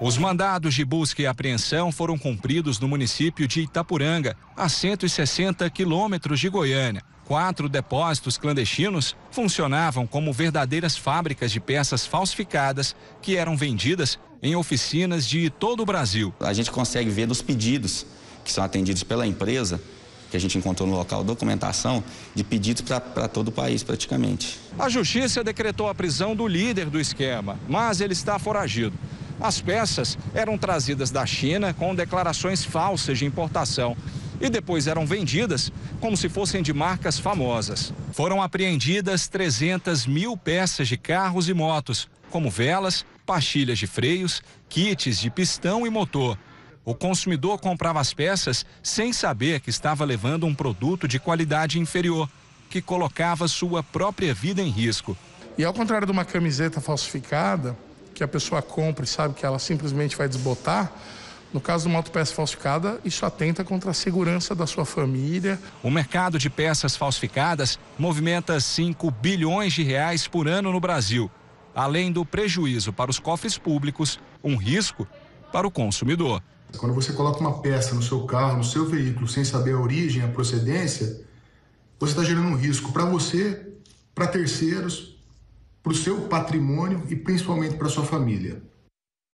Os mandados de busca e apreensão foram cumpridos no município de Itapuranga, a 160 quilômetros de Goiânia. 4 depósitos clandestinos funcionavam como verdadeiras fábricas de peças falsificadas que eram vendidas em oficinas de todo o Brasil. A gente consegue ver dos pedidos que são atendidos pela empresa, que a gente encontrou no local, documentação de pedidos para todo o país praticamente. A justiça decretou a prisão do líder do esquema, mas ele está foragido. As peças eram trazidas da China com declarações falsas de importação e depois eram vendidas como se fossem de marcas famosas. Foram apreendidas 300 mil peças de carros e motos, como velas, pastilhas de freios, kits de pistão e motor. O consumidor comprava as peças sem saber que estava levando um produto de qualidade inferior, que colocava sua própria vida em risco. E ao contrário de uma camiseta falsificada, que a pessoa compra e sabe que ela simplesmente vai desbotar, no caso de uma autopeça falsificada, isso atenta contra a segurança da sua família. O mercado de peças falsificadas movimenta 5 bilhões de reais por ano no Brasil. Além do prejuízo para os cofres públicos, um risco para o consumidor. Quando você coloca uma peça no seu carro, no seu veículo, sem saber a origem, a procedência, você está gerando um risco para você, para terceiros, para o seu patrimônio e principalmente para a sua família.